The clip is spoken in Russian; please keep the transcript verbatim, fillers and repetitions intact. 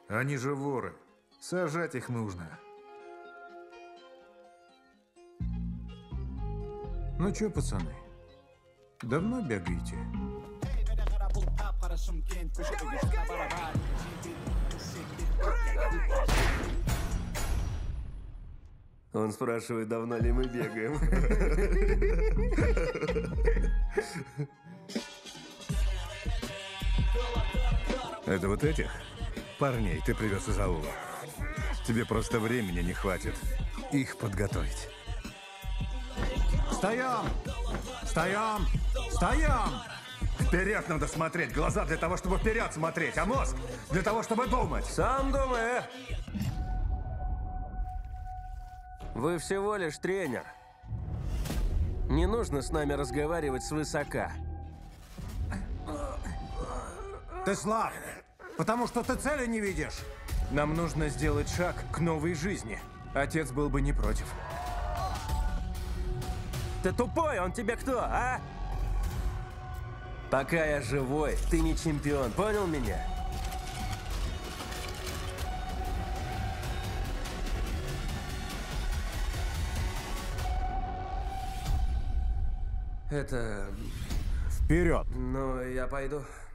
Они же воры. Сажать их нужно. Ну чё, пацаны, давно бегаете? Он спрашивает, давно ли мы бегаем. Это вот этих парней ты привез из аула. Тебе просто времени не хватит их подготовить. Стоям! Стоям! Стоям! Вперед надо смотреть. Глаза для того, чтобы вперед смотреть, а мозг для того, чтобы думать. Сам думай, э? Вы всего лишь тренер. Не нужно с нами разговаривать свысока. Ты слаб, потому что ты цели не видишь. Нам нужно сделать шаг к новой жизни. Отец был бы не против. Ты тупой, он тебе кто, а? Пока я живой, ты не чемпион, понял меня? Это... Вперед! Ну, я пойду.